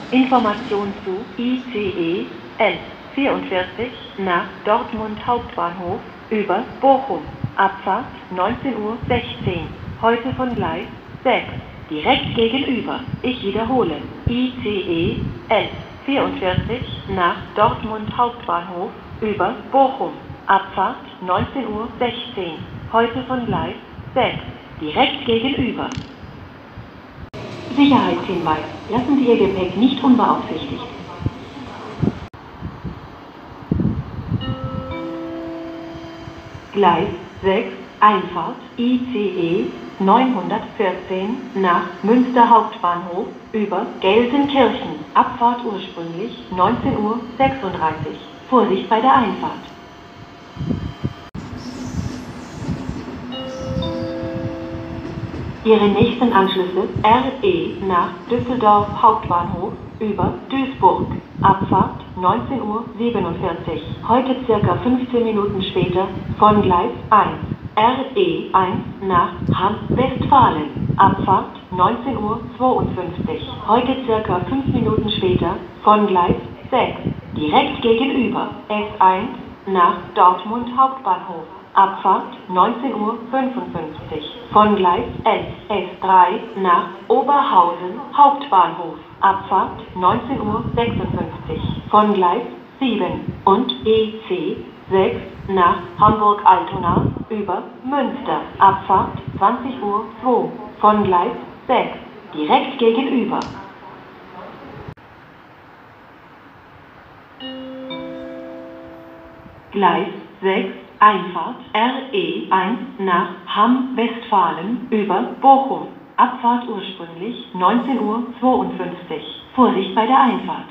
Information zu ICE 1144 nach Dortmund Hauptbahnhof über Bochum. Abfahrt 19:16 Uhr. Heute von Gleis 6. Direkt gegenüber. Ich wiederhole. ICE 1144 nach Dortmund Hauptbahnhof über Bochum. Abfahrt 19:16 Uhr. Heute von Gleis 6. Direkt gegenüber. Sicherheitshinweis. Lassen Sie Ihr Gepäck nicht unbeaufsichtigt. Gleis 6, Einfahrt ICE 914 nach Münster Hauptbahnhof über Gelsenkirchen. Abfahrt ursprünglich 19:36 Uhr. Vorsicht bei der Einfahrt. Ihre nächsten Anschlüsse RE nach Düsseldorf Hauptbahnhof über Duisburg. Abfahrt 19:47 Uhr. Heute circa 15 Minuten später von Gleis 1. RE1 nach Hamm-Westfalen. Abfahrt 19:52 Uhr. Heute circa 5 Minuten später von Gleis 6. Direkt gegenüber. S1 nach Dortmund Hauptbahnhof. Abfahrt 19:55 Uhr. Von Gleis 11. S3 nach Oberhausen Hauptbahnhof. Abfahrt 19:56 Uhr. Von Gleis 7 und EC 6 nach Hamburg-Altona über Münster. Abfahrt 20:02 Uhr. Von Gleis 6. Direkt gegenüber. Gleis 6. Einfahrt RE1 nach Hamm-Westfalen über Bochum. Abfahrt ursprünglich 19:52 Uhr. Vorsicht bei der Einfahrt.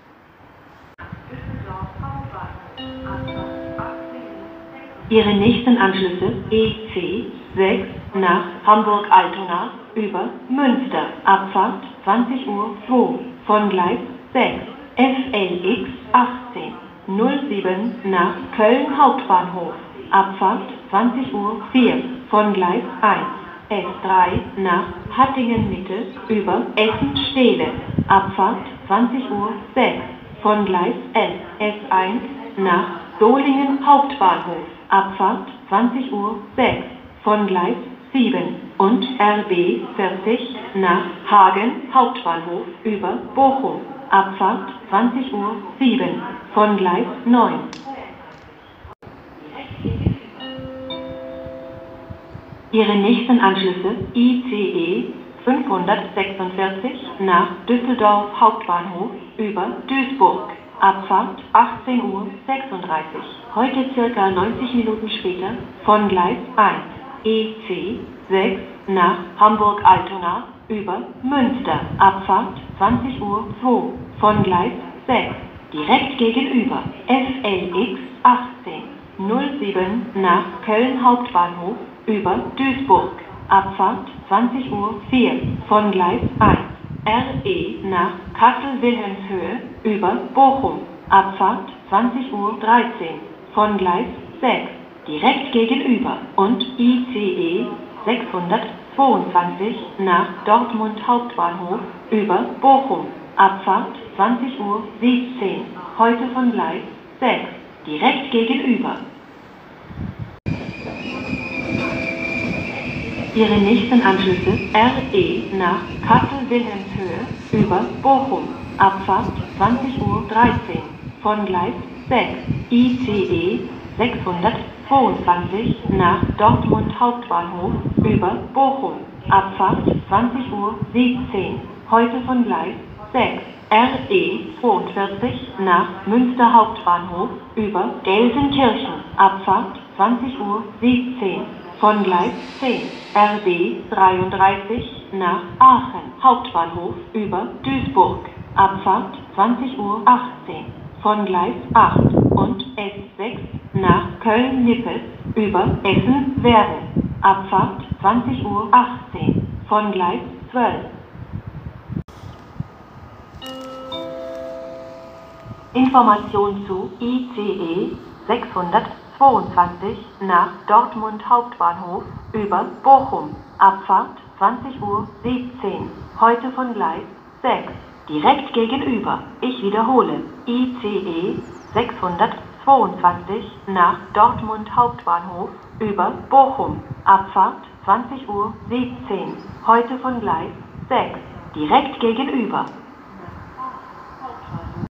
Ihre nächsten Anschlüsse EC 6 nach Hamburg-Altona über Münster. Abfahrt 20:02 Uhr. Von Gleis 6. FLX 18. 07 nach Köln Hauptbahnhof. Abfahrt 20:04 Uhr. Von Gleis 1. S3 nach Hattingen Mitte über Essen-Steele. Abfahrt 20:06 Uhr. Von Gleis 11. S1 nach Solingen Hauptbahnhof. Abfahrt 20:06 Uhr. Von Gleis 7 und RB 40 nach Hagen Hauptbahnhof über Bochum. Abfahrt 20:07 Uhr. Von Gleis 9. Ihre nächsten Anschlüsse ICE 546 nach Düsseldorf Hauptbahnhof über Duisburg. Abfahrt 18:36 Uhr. Heute circa 90 Minuten später von Gleis 1. EC 6 nach Hamburg-Altona über Münster. Abfahrt 20:02 Uhr. Von Gleis 6. Direkt gegenüber. FLX 18. 07 nach Köln Hauptbahnhof über Duisburg. Abfahrt 20:04 Uhr. Von Gleis 1. RE nach Kassel-Wilhelmshöhe über Bochum. Abfahrt 20:13 Uhr. Von Gleis 6. Direkt gegenüber. Und ICE 622 nach Dortmund Hauptbahnhof über Bochum. Abfahrt 20:17 Uhr. Heute von Gleis 6. Direkt gegenüber. Ihre nächsten Anschlüsse RE nach Kassel-Wilhelmshöhe über Bochum. Abfahrt 20:13 Uhr. Von Gleis 6. ICE 622 nach Dortmund Hauptbahnhof über Bochum. Abfahrt 20:17 Uhr. Heute von Gleis 6. RE 42 nach Münster Hauptbahnhof über Gelsenkirchen. Abfahrt 20:17 Uhr. Von Gleis 10. RB 33 nach Aachen Hauptbahnhof über Duisburg. Abfahrt 20:18 Uhr. Von Gleis 8 und S6 nach Köln-Nippes über Essen-Werden. Abfahrt 20:18 Uhr. Von Gleis 12. Information zu ICE 622 nach Dortmund Hauptbahnhof über Bochum. Abfahrt 20:17 Uhr. Heute von Gleis 6. direkt gegenüber. Ich wiederhole. ICE 622 nach Dortmund Hauptbahnhof über Bochum. Abfahrt 20:17 Uhr. Heute von Gleis 6. Direkt gegenüber.